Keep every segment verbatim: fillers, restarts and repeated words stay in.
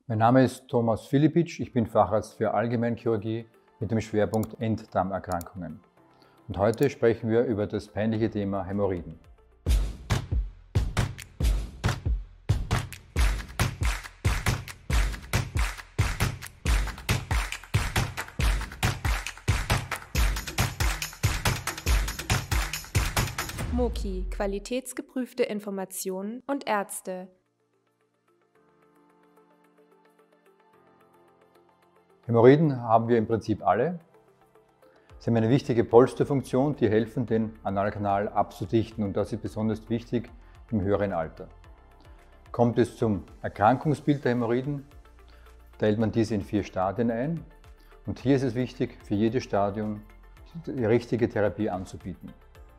Mein Name ist Thomas Filipic, ich bin Facharzt für Allgemeinchirurgie mit dem Schwerpunkt Enddarmerkrankungen. Und heute sprechen wir über das peinliche Thema Hämorrhoiden. Moki – qualitätsgeprüfte Informationen und Ärzte. Hämorrhoiden haben wir im Prinzip alle. Sie haben eine wichtige Polsterfunktion, die helfen, den Analkanal abzudichten, und das ist besonders wichtig im höheren Alter. Kommt es zum Erkrankungsbild der Hämorrhoiden, teilt man diese in vier Stadien ein, und hier ist es wichtig, für jedes Stadium die richtige Therapie anzubieten.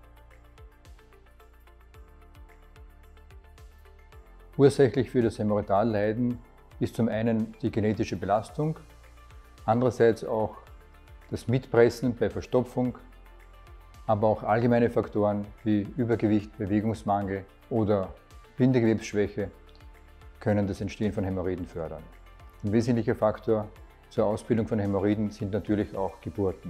Ursächlich für das Hämorrhoidalleiden ist zum einen die genetische Belastung, andererseits auch das Mitpressen bei Verstopfung, aber auch allgemeine Faktoren wie Übergewicht, Bewegungsmangel oder Bindegewebsschwäche können das Entstehen von Hämorrhoiden fördern. Ein wesentlicher Faktor zur Ausbildung von Hämorrhoiden sind natürlich auch Geburten.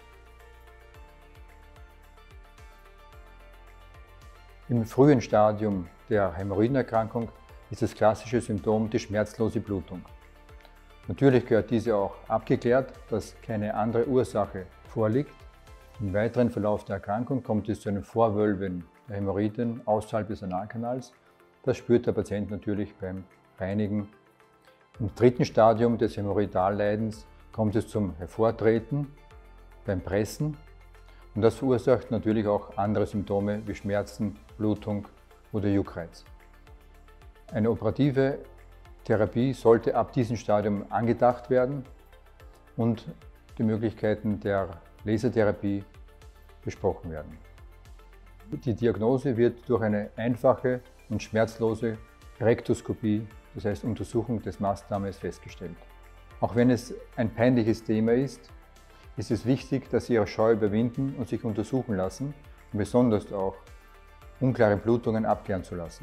Im frühen Stadium der Hämorrhoidenerkrankung ist das klassische Symptom die schmerzlose Blutung. Natürlich gehört diese auch abgeklärt, dass keine andere Ursache vorliegt. Im weiteren Verlauf der Erkrankung kommt es zu einem Vorwölben der Hämorrhoiden außerhalb des Analkanals. Das spürt der Patient natürlich beim Reinigen. Im dritten Stadium des Hämorrhoidalleidens kommt es zum Hervortreten beim Pressen, und das verursacht natürlich auch andere Symptome wie Schmerzen, Blutung oder Juckreiz. Eine operative Therapie sollte ab diesem Stadium angedacht werden und die Möglichkeiten der Lasertherapie besprochen werden. Die Diagnose wird durch eine einfache und schmerzlose Rektoskopie, das heißt Untersuchung des Mastdarmes, festgestellt. Auch wenn es ein peinliches Thema ist, ist es wichtig, dass Sie Ihre Scheu überwinden und sich untersuchen lassen und besonders auch unklare Blutungen abklären zu lassen.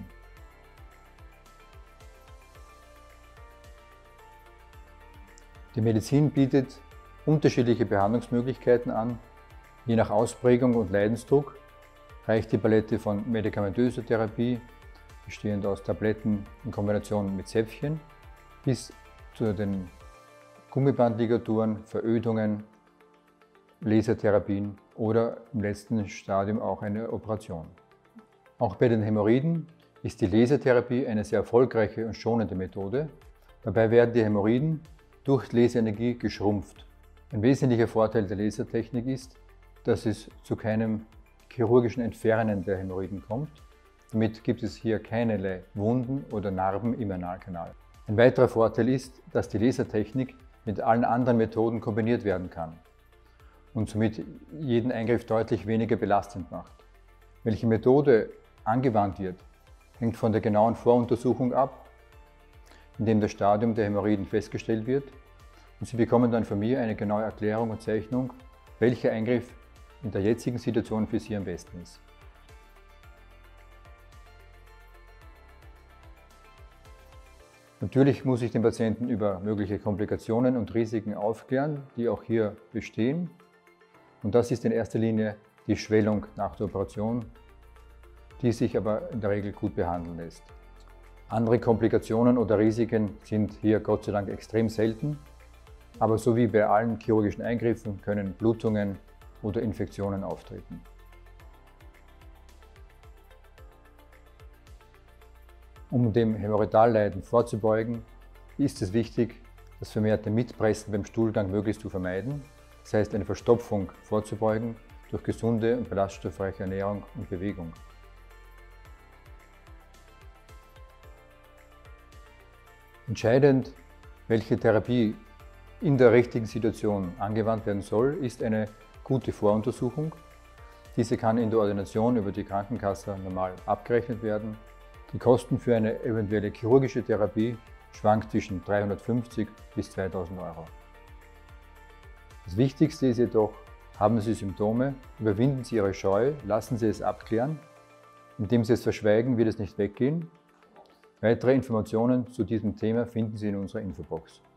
Die Medizin bietet unterschiedliche Behandlungsmöglichkeiten an. Je nach Ausprägung und Leidensdruck reicht die Palette von medikamentöser Therapie, bestehend aus Tabletten in Kombination mit Zäpfchen, bis zu den Gummibandligaturen, Verödungen, Lasertherapien oder im letzten Stadium auch eine Operation. Auch bei den Hämorrhoiden ist die Lasertherapie eine sehr erfolgreiche und schonende Methode. Dabei werden die Hämorrhoiden durch Laserenergie geschrumpft. Ein wesentlicher Vorteil der Lasertechnik ist, dass es zu keinem chirurgischen Entfernen der Hämorrhoiden kommt. Damit gibt es hier keinerlei Wunden oder Narben im Analkanal. Ein weiterer Vorteil ist, dass die Lasertechnik mit allen anderen Methoden kombiniert werden kann und somit jeden Eingriff deutlich weniger belastend macht. Welche Methode angewandt wird, hängt von der genauen Voruntersuchung ab, in dem das Stadium der Hämorrhoiden festgestellt wird, und Sie bekommen dann von mir eine genaue Erklärung und Zeichnung, welcher Eingriff in der jetzigen Situation für Sie am besten ist. Natürlich muss ich den Patienten über mögliche Komplikationen und Risiken aufklären, die auch hier bestehen. Und das ist in erster Linie die Schwellung nach der Operation, die sich aber in der Regel gut behandeln lässt. Andere Komplikationen oder Risiken sind hier Gott sei Dank extrem selten, aber so wie bei allen chirurgischen Eingriffen können Blutungen oder Infektionen auftreten. Um dem Hämorrhoidalleiden vorzubeugen, ist es wichtig, das vermehrte Mitpressen beim Stuhlgang möglichst zu vermeiden, das heißt eine Verstopfung vorzubeugen durch gesunde und ballaststoffreiche Ernährung und Bewegung. Entscheidend, welche Therapie in der richtigen Situation angewandt werden soll, ist eine gute Voruntersuchung. Diese kann in der Ordination über die Krankenkasse normal abgerechnet werden. Die Kosten für eine eventuelle chirurgische Therapie schwankt zwischen dreihundertfünfzig bis zweitausend Euro. Das Wichtigste ist jedoch, haben Sie Symptome, überwinden Sie Ihre Scheu, lassen Sie es abklären. Indem Sie es verschweigen, wird es nicht weggehen. Weitere Informationen zu diesem Thema finden Sie in unserer Infobox.